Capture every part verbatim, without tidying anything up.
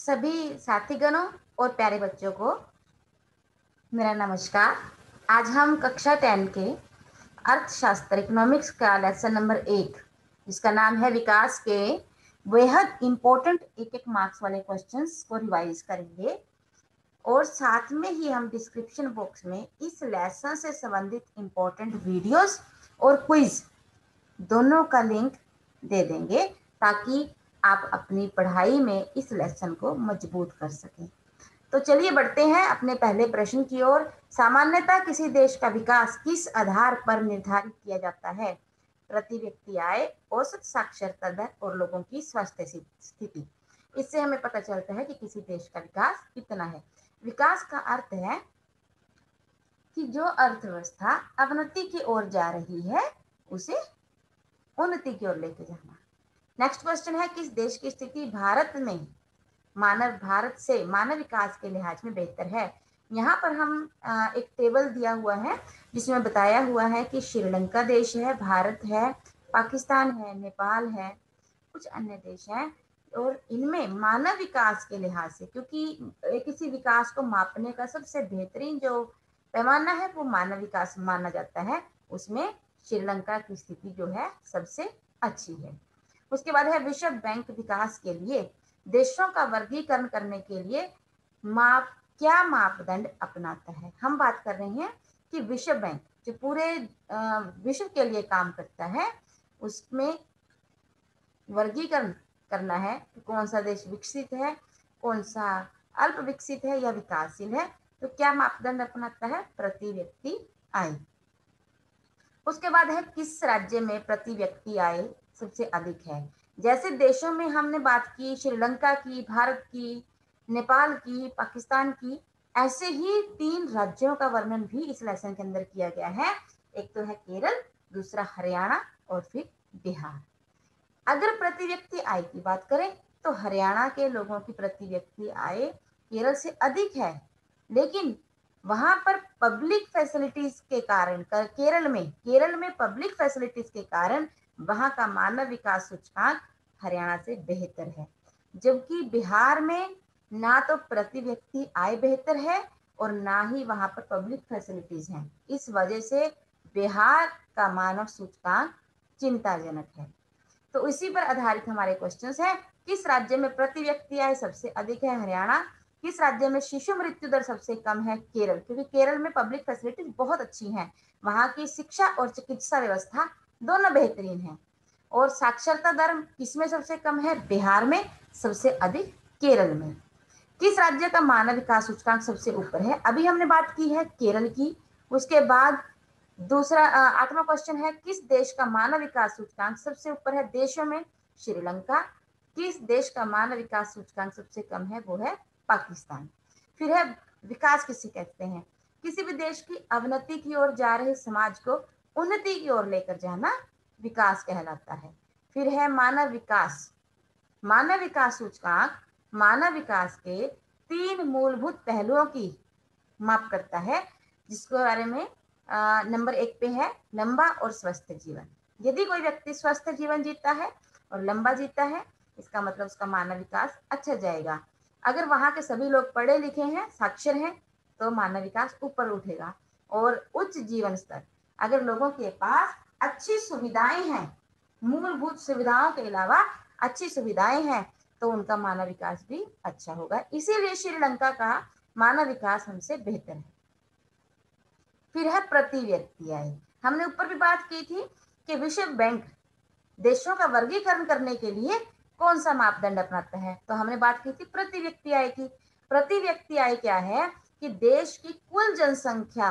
सभी साथीगणों और प्यारे बच्चों को मेरा नमस्कार। आज हम कक्षा टेन के अर्थशास्त्र इकोनॉमिक्स का लेसन नंबर एक, जिसका नाम है विकास के बेहद इंपॉर्टेंट एक एक मार्क्स वाले क्वेश्चंस को रिवाइज करेंगे और साथ में ही हम डिस्क्रिप्शन बॉक्स में इस लेसन से संबंधित इंपॉर्टेंट वीडियोस और क्विज दोनों का लिंक दे देंगे ताकि आप अपनी पढ़ाई में इस लेसन को मजबूत कर सकें। तो चलिए बढ़ते हैं अपने पहले प्रश्न की ओर। सामान्यतः किसी देश का विकास किस आधार पर निर्धारित किया जाता है? प्रति व्यक्ति आय, औसत साक्षरता दर और लोगों की स्वास्थ्य स्थिति। इससे हमें पता चलता है कि किसी देश का विकास कितना है। विकास का अर्थ है कि जो अर्थव्यवस्था अवनति की ओर जा रही है उसे उन्नति की ओर लेके जाना। नेक्स्ट क्वेश्चन है, किस देश की स्थिति भारत में मानव भारत से मानव विकास के लिहाज में बेहतर है? यहाँ पर हम एक टेबल दिया हुआ है जिसमें बताया हुआ है कि श्रीलंका देश है, भारत है, पाकिस्तान है, नेपाल है, कुछ अन्य देश हैं और इनमें मानव विकास के लिहाज से, क्योंकि किसी विकास को मापने का सबसे बेहतरीन जो पैमाना है वो मानव विकास माना जाता है, उसमें श्रीलंका की स्थिति जो है सबसे अच्छी है। उसके बाद है विश्व बैंक विकास के लिए देशों का वर्गीकरण करने के लिए माप क्या मापदंड अपनाता है? हम बात कर रहे हैं कि विश्व बैंक जो पूरे विश्व के लिए काम करता है उसमें वर्गीकरण करना है कि कौन सा देश विकसित है, कौन सा अल्प विकसित है या विकासशील है। तो क्या मापदंड अपनाता है? प्रति व्यक्ति आय। उसके बाद है किस राज्य में प्रति व्यक्ति आय सबसे अधिक है? जैसे देशों में हमने बात की श्रीलंका की, भारत की, नेपाल की, पाकिस्तान की, ऐसे ही तीन राज्यों का वर्णन भी इस लेसन के अंदर किया गया है। एक तो है केरल, दूसरा हरियाणा और फिर बिहार। अगर प्रति व्यक्ति आय की बात करें तो हरियाणा के लोगों की प्रति व्यक्ति आय केरल से अधिक है, लेकिन वहां पर पब्लिक फैसिलिटीज के कारण केरल में केरल में पब्लिक फैसिलिटीज के कारण वहां का मानव विकास सूचकांक हरियाणा से बेहतर है, जबकि बिहार में ना तो प्रति व्यक्ति आय बेहतर है और ना ही वहां पर पब्लिक फैसिलिटीज हैं। इस वजह से बिहार का मानव सूचकांक चिंताजनक है। तो इसी पर आधारित हमारे क्वेश्चंस हैं। किस राज्य में प्रति व्यक्ति आय सबसे अधिक है? हरियाणा। किस राज्य में शिशु मृत्यु दर सबसे कम है? केरल, क्योंकि केरल में पब्लिक फैसिलिटीज बहुत अच्छी हैं, वहां की शिक्षा और चिकित्सा व्यवस्था दोनों बेहतरीन है। और साक्षरता दर किसमें सबसे कम है? बिहार में, सबसे अधिक केरल में। किस राज्य का मानव विकास सूचकांक सबसे ऊपर है? अभी हमने बात की है केरल की। उसके बाद दूसरा आठवां क्वेश्चन है, किस देश का मानव विकास सूचकांक सबसे ऊपर है? देशों में श्रीलंका। किस देश का मानव विकास सूचकांक सबसे कम है? वो है पाकिस्तान। फिर है विकास किसे कहते हैं? किसी भी देश की अवनति की ओर जा रहे समाज को उन्नति की ओर लेकर जाना विकास कहलाता है। फिर है मानव विकास। मानव विकास सूचकांक मानव विकास के तीन मूलभूत पहलुओं की माप करता है, जिसके बारे में आ, नंबर एक पे है लंबा और स्वस्थ जीवन। यदि कोई व्यक्ति स्वस्थ जीवन जीता है और लंबा जीता है, इसका मतलब उसका मानव विकास अच्छा जाएगा। अगर वहां के सभी लोग पढ़े लिखे हैं, साक्षर हैं, तो मानव विकास ऊपर उठेगा। और उच्च जीवन स्तर, अगर लोगों के पास अच्छी सुविधाएं हैं, मूलभूत सुविधाओं के अलावा अच्छी सुविधाएं हैं, तो उनका मानव विकास भी अच्छा होगा। इसीलिए श्रीलंका का मानव विकास हमसे बेहतर है। फिर है प्रति व्यक्ति आय। हमने ऊपर भी बात की थी कि विश्व बैंक देशों का वर्गीकरण करने के लिए कौन सा मापदंड अपनाता है? तो हमने बात की थी प्रति व्यक्ति आय की। प्रति व्यक्ति आय क्या है कि देश की कुल जनसंख्या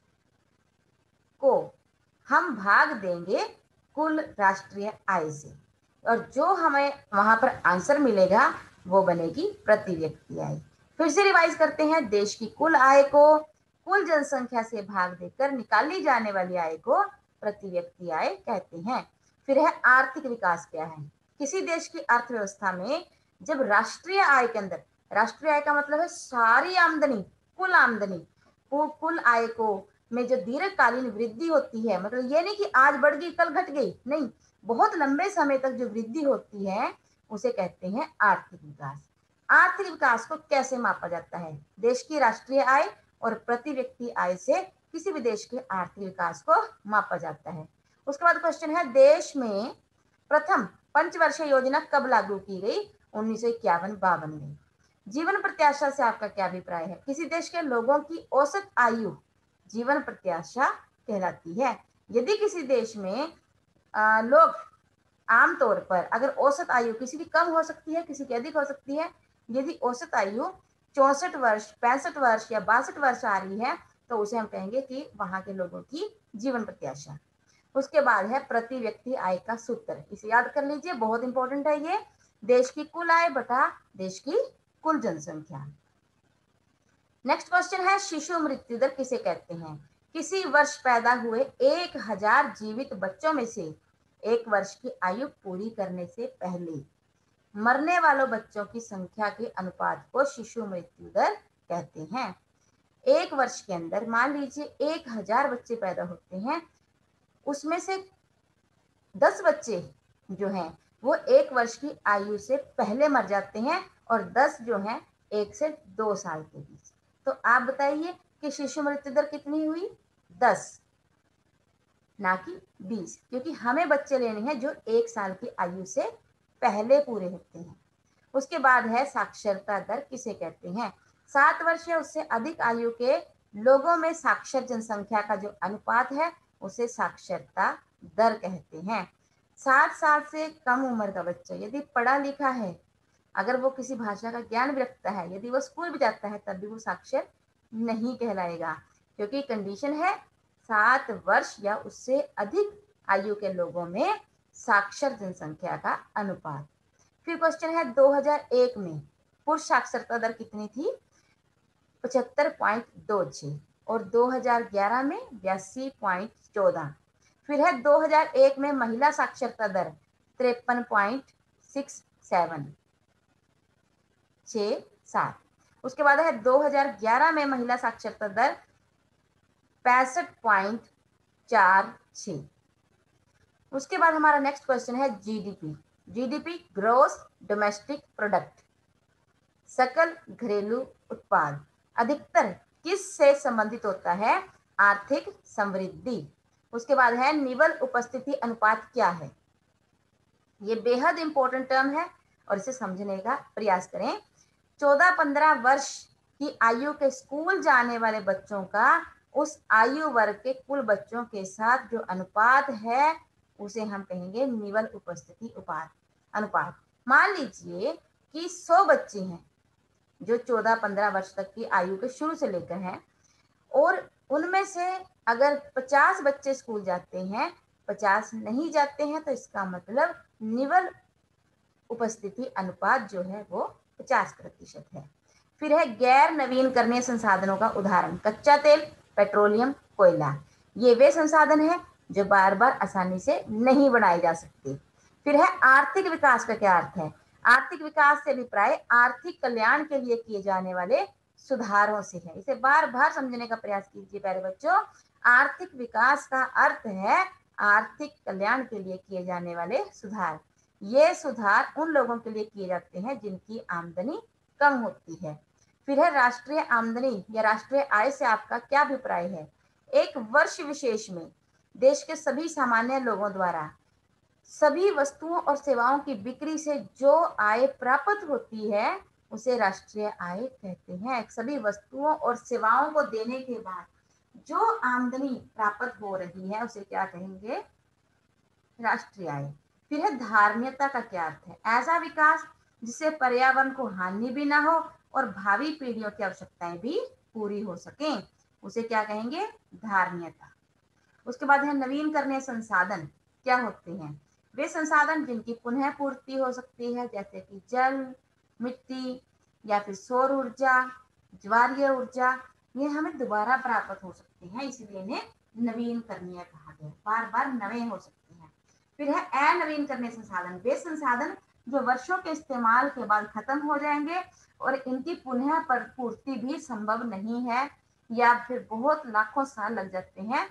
को हम भाग देंगे कुल राष्ट्रीय आय से, और जो हमें वहां पर आंसर मिलेगा वो बनेगी प्रति व्यक्ति आय। फिर से रिवाइज करते हैं, देश की कुल आय को कुल जनसंख्या से भाग देकर निकाली जाने वाली आय को प्रति व्यक्ति आय कहते हैं। फिर है आर्थिक विकास क्या है? किसी देश की अर्थव्यवस्था में जब राष्ट्रीय आय के अंदर, राष्ट्रीय आय का मतलब है सारी आमदनी, कुल आमदनी, कुल आय को में जो दीर्घकालीन वृद्धि होती है, मतलब ये नहीं कि आज बढ़ गई कल घट गई, नहीं, बहुत लंबे समय तक जो वृद्धि होती है उसे कहते हैं आर्थिक विकास। आर्थिक विकास को कैसे मापा जाता है? देश की राष्ट्रीय आय और प्रति व्यक्ति आय से किसी भी देश के आर्थिक विकास को मापा जाता है। उसके बाद क्वेश्चन है, देश में प्रथम पंचवर्षीय योजना कब लागू की गई? उन्नीस सौ इक्यावन बावन में। जीवन प्रत्याशा से आपका क्या अभिप्राय है? किसी देश के लोगों की औसत आयु जीवन प्रत्याशा कहलाती है। यदि किसी देश में आ, लोग आमतौर पर, अगर औसत आयु किसी की कम हो सकती है, किसी की अधिक हो सकती है, यदि औसत आयु चौसठ वर्ष, पैंसठ वर्ष या बासठ वर्ष आ रही है तो उसे हम कहेंगे कि वहां के लोगों की जीवन प्रत्याशा। उसके बाद है प्रति व्यक्ति आय का सूत्र, इसे याद कर लीजिए, बहुत इंपॉर्टेंट है ये। देश की कुल आय बटा देश की कुल जनसंख्या। नेक्स्ट क्वेश्चन है, शिशु मृत्यु दर किसे कहते हैं? किसी वर्ष पैदा हुए एक हजार जीवित बच्चों में से एक वर्ष की आयु पूरी करने से पहले मरने वालों बच्चों की संख्या के अनुपात को शिशु मृत्यु दर कहते हैं। एक वर्ष के अंदर मान लीजिए एक हजार बच्चे पैदा होते हैं, उसमें से दस बच्चे जो हैं वो एक वर्ष की आयु से पहले मर जाते हैं और दस जो हैं एक से दो साल के बीच। तो आप बताइए कि शिशु मृत्यु दर कितनी हुई? दस, ना कि बीस, क्योंकि हमें बच्चे लेने हैं जो एक साल की आयु से पहले पूरे होते हैं। उसके बाद है साक्षरता दर किसे कहते हैं? सात वर्ष या उससे अधिक आयु के लोगों में साक्षर जनसंख्या का जो अनुपात है उसे साक्षरता दर कहते हैं। सात साल से कम उम्र का बच्चा यदि पढ़ा लिखा है, अगर वो किसी भाषा का ज्ञान भी रखता है, यदि वो स्कूल भी जाता है, तब भी वो साक्षर नहीं कहलाएगा, क्योंकि कंडीशन है सात वर्ष या उससे अधिक आयु के लोगों में साक्षर जनसंख्या का अनुपात। फिर क्वेश्चन है, दो हज़ार एक में पुरुष साक्षरता दर कितनी थी? पचहत्तर पॉइंट दो छह, और दो हज़ार ग्यारह में बयासी पॉइंट चौदह। फिर है दो हज़ार एक में महिला साक्षरता दर तिरपन पॉइंट सिक्स सेवन छह सात। उसके बाद है दो हज़ार ग्यारह में महिला साक्षरता दर पैंसठ पॉइंट चार छह। उसके बाद हमारा नेक्स्ट क्वेश्चन है GDP. GDP gross domestic product, सकल घरेलू उत्पाद, अधिकतर किस से संबंधित होता है? आर्थिक समृद्धि। उसके बाद है निवल उपस्थिति अनुपात क्या है? ये बेहद इंपॉर्टेंट टर्म है और इसे समझने का प्रयास करें। चौदह पंद्रह वर्ष की आयु के स्कूल जाने वाले बच्चों का उस आयु वर्ग के कुल बच्चों के साथ जो अनुपात है उसे हम कहेंगे निवल उपस्थिति उपात अनुपात। मान लीजिए कि सौ बच्चे हैं जो चौदह पंद्रह वर्ष तक की आयु के शुरू से लेकर हैं, और उनमें से अगर पचास बच्चे स्कूल जाते हैं, पचास नहीं जाते हैं, तो इसका मतलब निवल उपस्थिति अनुपात जो है वो पचास प्रतिशत है। फिर है गैर नवीनकरणीय संसाधनों का उदाहरण, कच्चा तेल, पेट्रोलियम, कोयला। ये वे संसाधन हैं जो बार बार आसानी से नहीं बनाए जा सकते। फिर है आर्थिक विकास का क्या अर्थ है? आर्थिक विकास से अभिप्राय आर्थिक कल्याण के लिए किए जाने वाले सुधारों से है। इसे बार बार समझने का प्रयास कीजिए प्यारे बच्चों। आर्थिक विकास का अर्थ है आर्थिक कल्याण के लिए किए जाने वाले सुधार। ये सुधार उन लोगों के लिए किए जाते हैं जिनकी आमदनी कम होती है। फिर है राष्ट्रीय आमदनी या राष्ट्रीय आय से आपका क्या अभिप्राय है? एक वर्ष विशेष में देश के सभी सामान्य लोगों द्वारा सभी वस्तुओं और सेवाओं की बिक्री से जो आय प्राप्त होती है उसे राष्ट्रीय आय कहते हैं। सभी वस्तुओं और सेवाओं को देने के बाद जो आमदनी प्राप्त हो रही है उसे क्या कहेंगे? राष्ट्रीय आय। फिर है धार्मिकता का क्या अर्थ है? ऐसा विकास जिससे पर्यावरण को हानि भी ना हो और भावी पीढ़ियों की आवश्यकताएं भी पूरी हो सकें, उसे क्या कहेंगे? धार्मिकता। उसके बाद है नवीनकरणीय संसाधन क्या होते हैं? वे संसाधन जिनकी पुनः पूर्ति हो सकती है, जैसे कि जल, मिट्टी या फिर सौर ऊर्जा, ज्वारीय ऊर्जा, ये हमें दोबारा प्राप्त हो सकती हैं, इसलिए इन्हें नवीनकरणीय कहा गया, बार बार नए हो सकते हैं। फिर है अनवीनकरणीय संसाधन, वे संसाधन जो वर्षों के इस्तेमाल के बाद खत्म हो जाएंगे और इनकी पुनः पूर्ति भी संभव नहीं है या फिर बहुत लाखों साल लग जाते हैं,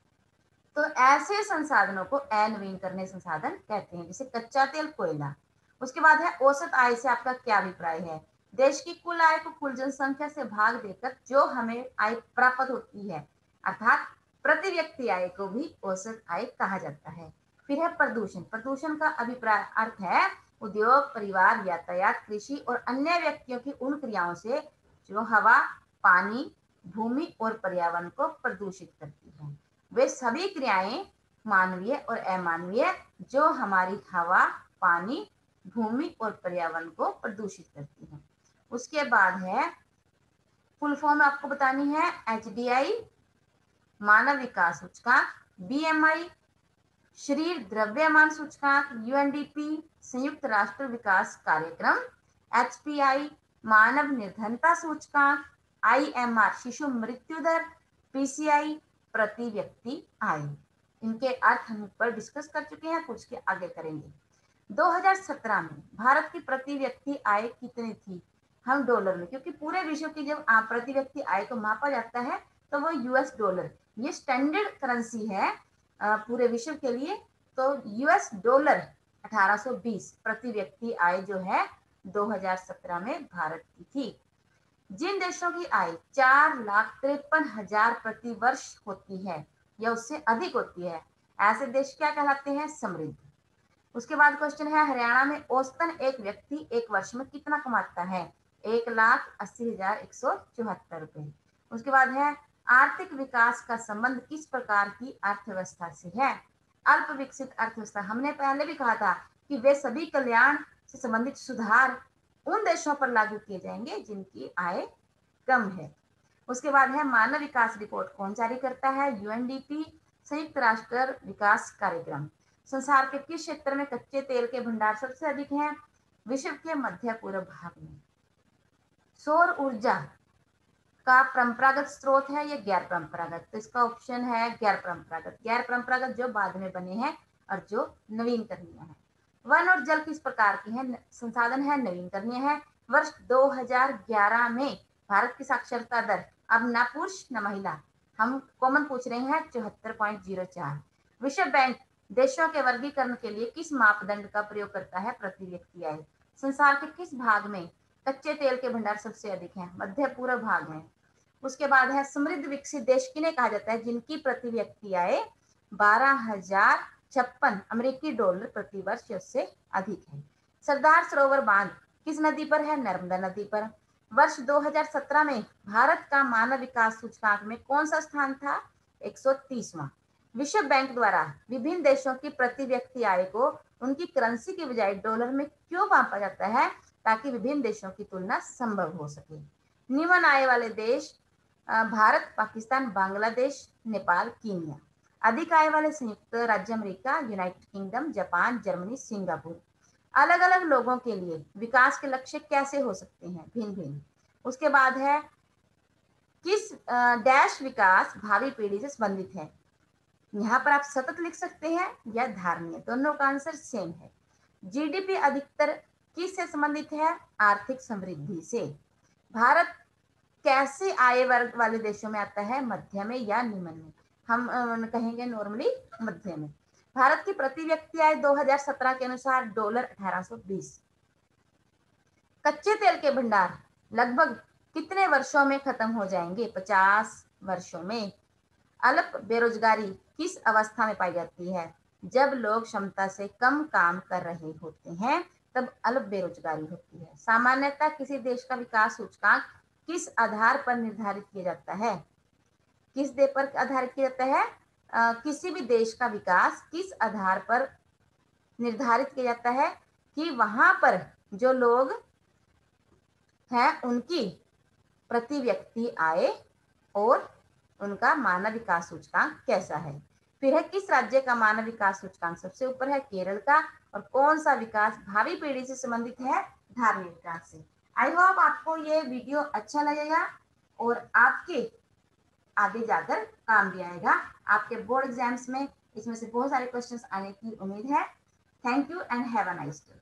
तो ऐसे संसाधनों को अनवीनकरणीय संसाधन कहते हैं, जैसे कच्चा तेल, कोयला। उसके बाद है औसत आय से आपका क्या अभिप्राय है? देश की कुल आय को कुल जनसंख्या से भाग देकर जो हमें आय प्राप्त होती है, अर्थात प्रति व्यक्ति आय को भी औसत आय कहा जाता है। फिर है प्रदूषण। प्रदूषण का अभिप्राय अर्थ है उद्योग, परिवार, यातायात, कृषि और अन्य व्यक्तियों की उन क्रियाओं से जो हवा, पानी, भूमि और पर्यावरण को प्रदूषित करती है। वे सभी क्रियाएं मानवीय और अमानवीय जो हमारी हवा, पानी, भूमि और पर्यावरण को प्रदूषित करती है। उसके बाद है फुल फॉर्म आपको बतानी है एच डी आई, मानव विकास सूचकांक, बी एम आई, शरीर द्रव्यमान सूचकांक, यू एन डी पी, संयुक्त राष्ट्र विकास कार्यक्रम, एच पी आई, मानव निर्धनता सूचकांक, आई एम आर, शिशु मृत्यु दर, पी सी आई, प्रति व्यक्ति आय। इनके अर्थ हम ऊपर डिस्कस कर चुके हैं, कुछ के आगे करेंगे। दो हज़ार सत्रह में भारत की प्रति व्यक्ति आय कितनी थी? हम डॉलर में, क्योंकि पूरे विश्व की जब प्रति व्यक्ति आय को मापा जाता है तो वो यूएस डॉलर, ये स्टैंडर्ड करेंसी है पूरे विश्व के लिए। तो यूएस डॉलर अठारह सौ बीस प्रति व्यक्ति आय जो है दो हज़ार सत्रह में भारत की थी। जिन देशों की आय चार लाख तिरपन हजार प्रति वर्ष होती है या उससे अधिक होती है, ऐसे देश क्या कहलाते हैं? समृद्ध। उसके बाद क्वेश्चन है हरियाणा में औसतन एक व्यक्ति एक वर्ष में कितना कमाता है? एक लाख अस्सी हजार एक सौ चौहत्तर रुपए। उसके बाद है आर्थिक विकास का संबंध किस प्रकार की अर्थव्यवस्था से है? अल्प विकसित अर्थव्यवस्था। हमने पहले भी कहा था कि वे सभी कल्याण से संबंधित सुधार उन देशों पर लागू किए जाएंगे जिनकी आय कम है। उसके बाद है मानव विकास रिपोर्ट कौन जारी करता है? यू एन डी पी, संयुक्त राष्ट्र विकास कार्यक्रम। संसार के किस क्षेत्र में कच्चे तेल के भंडार सबसे अधिक हैं? विश्व के मध्य पूर्व भाग में। सौर ऊर्जा का परंपरागत स्रोत है या गैर परंपरागत? तो इसका ऑप्शन है गैर परंपरागत। गैर परंपरागत जो बाद में बने हैं और जो नवीनकरणीय है। वन और जल किस प्रकार की है? संसाधन है, नवीनकरणीय है। वर्ष दो हज़ार ग्यारह में भारत की साक्षरता दर, अब न पुरुष न महिला, हम कॉमन पूछ रहे हैं, चौहत्तर पॉइंट जीरो चार। विश्व बैंक देशों के वर्गीकरण के लिए किस मापदंड का प्रयोग करता है? प्रति व्यक्ति आय। संसार के किस भाग में कच्चे तेल के भंडार सबसे अधिक हैं? मध्य पूर्व भाग में। उसके बाद है समृद्ध विकसित देश किन्हें कहा जाता है? जिनकी प्रति व्यक्ति आय बारह हजार छप्पन अमेरिकी डॉलर प्रति वर्ष से अधिक है। सरदार सरोवर बांध किस नदी पर है? नर्मदा नदी पर। वर्ष दो हज़ार सत्रह में भारत का मानव विकास सूचकांक में कौन सा स्थान था? एक सौ तीसवां। विश्व बैंक द्वारा विभिन्न देशों की प्रति व्यक्ति आय को उनकी करेंसी की बजाय डॉलर में क्यों मापा जाता है? ताकि विभिन्न देशों की तुलना संभव हो सके। निम्न आय वाले देश भारत, पाकिस्तान, बांग्लादेश, नेपाल, कीनिया। अधिक आय वाले संयुक्त राज्य America, United Kingdom, Japan, Germany, Singapore. अलग अलग लोगों के लिए विकास के लक्ष्य कैसे हो सकते हैं? भिन्न भिन्न। उसके बाद है किस डैश विकास भावी पीढ़ी से संबंधित है? यहाँ पर आप सतत लिख सकते हैं या धारणीय, दोनों का आंसर सेम है। जी डी पी अधिकतर किस से संबंधित है? आर्थिक समृद्धि से। भारत कैसे आय वर्ग वाले देशों में आता है? मध्य में या निम्न में? हम कहेंगे नॉर्मली मध्य में। भारत की प्रति व्यक्ति आय दो हज़ार सत्रह के अनुसार डॉलर अठारह सौ बीस। कच्चे तेल के भंडार लगभग कितने वर्षों में खत्म हो जाएंगे? पचास वर्षों में। अल्प बेरोजगारी किस अवस्था में पाई जाती है? जब लोग क्षमता से कम काम कर रहे होते हैं तब अल्प बेरोजगारी होती है। सामान्यतः किसी देश का विकास सूचकांक किस आधार पर निर्धारित किया जाता है? किस दे पर आधारित किया जाता है? आ, किसी भी देश का विकास किस आधार पर निर्धारित किया जाता है? कि वहां पर जो लोग हैं उनकी प्रति व्यक्ति आय और उनका मानव विकास सूचकांक कैसा है। फिर है किस राज्य का मानव विकास सूचकांक सबसे ऊपर है? केरल का। और कौन सा विकास भावी पीढ़ी से संबंधित है? धार्मिक विकास से। आई होप आपको ये वीडियो अच्छा लगेगा और आपके आगे जाकर काम भी आएगा। आपके बोर्ड एग्जाम्स में इसमें से बहुत सारे क्वेश्चंस आने की उम्मीद है। Thank you and have a nice day.